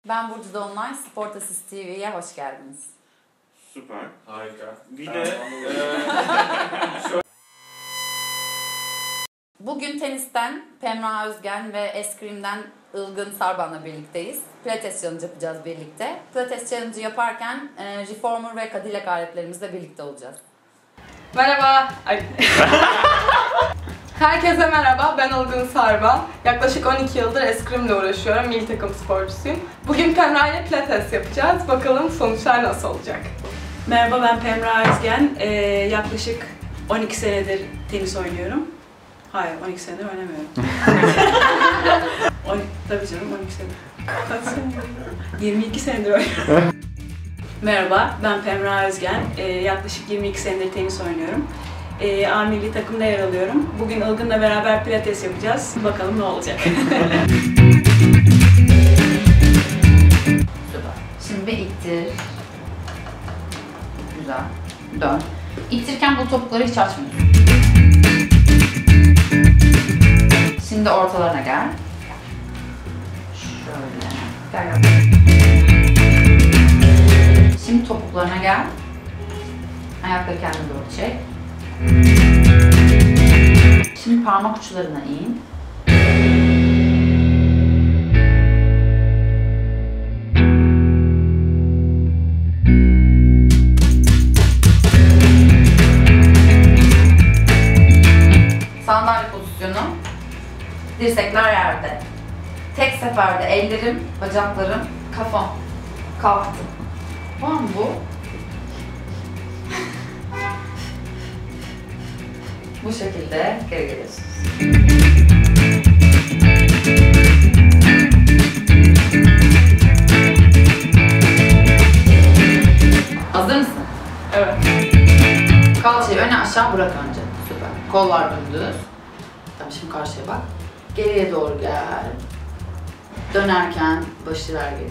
Ben Burcu Dolunay, Sportasis TV'ye hoş geldiniz. Süper. Harika. Bir de Bugün tenisten Pemra Özgen ve Eskrim'den Ilgın Sarban'la birlikteyiz. Pilates Challenge yapacağız birlikte. Pilates Challenge yaparken Reformer ve Cadillac aletlerimizle birlikte olacağız. Merhaba. Herkese merhaba, ben Ilgın Sarban. Yaklaşık 12 yıldır eskrimle uğraşıyorum, milli takım sporcusuyum. Bugün Pemra ile pilates yapacağız. Bakalım sonuçlar nasıl olacak? Merhaba, ben Pemra Özgen. Yaklaşık 12 senedir tenis oynuyorum. Hayır, 12 senedir oynamıyorum. Tabii canım, 12 senedir. Kaç senedir? 22 senedir oynuyorum. Merhaba, ben Pemra Özgen. Yaklaşık 22 senedir tenis oynuyorum. A milli takımda yer alıyorum. Bugün Ilgın'la beraber pilates yapacağız. Bakalım ne olacak. Süper. Şimdi ittir. Güzel. Dön. İttirirken bu topukları hiç açmıyorsun. Şimdi ortalarına gel. Şöyle. Gel. Şimdi topuklarına gel. Ayakları kendine doğru çek. Şimdi parmak uçlarına in. Sandalye pozisyonu. Dirsekler yerde. Tek seferde ellerim, bacaklarım, kafam kalktı. Tamam mı bu? Bu şekilde geri geliyorsunuz. Hazır mısın? Evet. Kalçayı öne aşağı bırak önce. Süper. Kollar dümdüz. Tamam, şimdi karşıya bak. Geriye doğru gel. Dönerken başı ver geriye.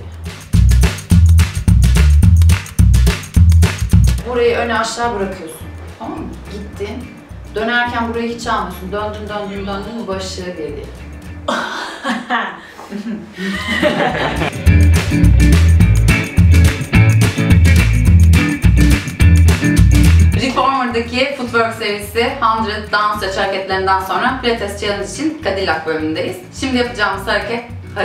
Burayı öne aşağı bırakıyorsun. Tamam mı? Gittin. Dönerken burayı hiç almıyorsun. Döndün başı geriye. Reformer'daki Footwork serisi 100 Downstage hareketlerinden sonra Pilates Challenge için Cadillac bölümündeyiz. Şimdi yapacağımız hareket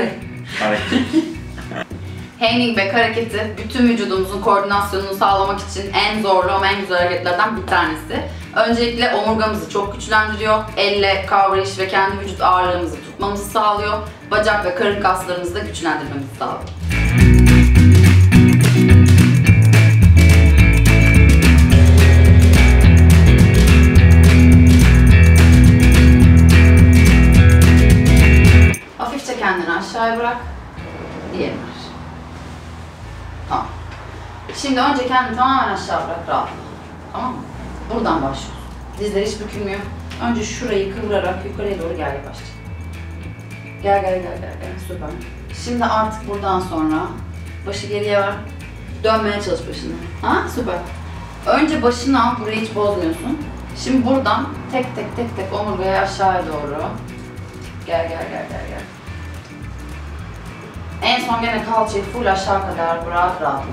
Hanging hareketi bütün vücudumuzun koordinasyonunu sağlamak için en zorlu ama en güzel hareketlerden bir tanesi. Öncelikle omurgamızı çok güçlendiriyor. Elle kavrayış ve kendi vücut ağırlığımızı tutmamızı sağlıyor. Bacak ve karın kaslarımızı da güçlendirmemizi sağlıyor. Hafifçe kendini aşağıya bırak. Diğerini ver. Tamam. Şimdi önce kendini tamamen aşağı bırak, rahatla. Tamam mı? Buradan başlıyorsun. Dizler hiç bükülmüyor. Önce şurayı kıvırarak yukarıya doğru gel yavaşça. Gel. Süper. Şimdi artık buradan sonra başı geriye ver. Dönmeye çalış başını. Ha? Süper. Önce başını al, burayı hiç bozmuyorsun. Şimdi buradan tek tek omurgaya aşağıya doğru. Gel. En son gene kalçayı full aşağı kadar bırak, rahatla.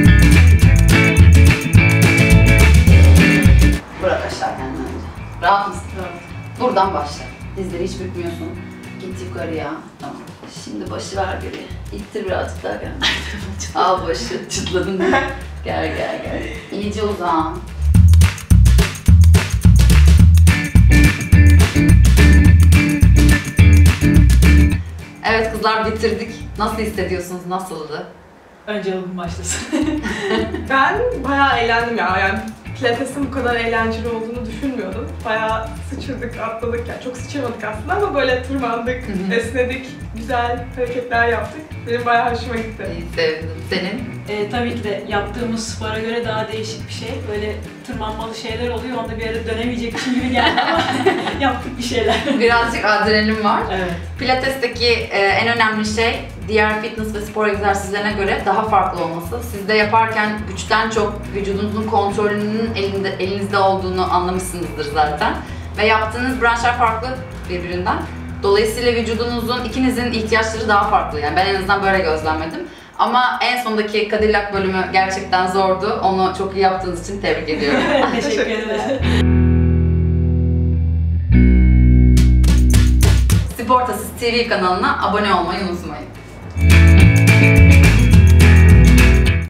Bırak aşağı kendini önce. Rahat mısın? Evet. Buradan başla. Dizleri hiç bükmüyorsun. Git yukarıya. Tamam. Şimdi başı ver geriye. İttir birazcık daha kendini. Al başı. Çıtladın mı? Gel. İyice uzan. Evet kızlar, bitirdik. Nasıl hissediyorsunuz? Nasıldı? Önce Ilgın başlasın. Ben bayağı eğlendim ya. Yani pilatesin bu kadar eğlenceli olduğunu düşünmüyordum. Bayağı sıçradık, atladık. Yani çok sıçramadık aslında ama böyle tırmandık, esnedik, güzel hareketler yaptık. Benim bayağı hoşuma gitti. İyi, sevdim. Senin? Tabii ki de yaptığımız spora göre daha değişik bir şey. Böyle tırmanmalı şeyler oluyor. Onda bir ara dönemeyecekmişim gibi geldi ama yaptık bir şeyler. Birazcık adrenalin var. Evet. Pilates'teki en önemli şey diğer fitness ve spor egzersizlerine göre daha farklı olması. Siz de yaparken güçten çok vücudunuzun kontrolünün elinizde olduğunu anlamışsınızdır zaten. Ve yaptığınız branşlar farklı birbirinden. Dolayısıyla vücudunuzun, ikinizin ihtiyaçları daha farklı. Yani ben en azından böyle gözlemledim. Ama en sondaki Cadillac bölümü gerçekten zordu. Onu çok iyi yaptığınız için tebrik ediyorum. Teşekkür ederim. Sportasis TV kanalına abone olmayı unutmayın.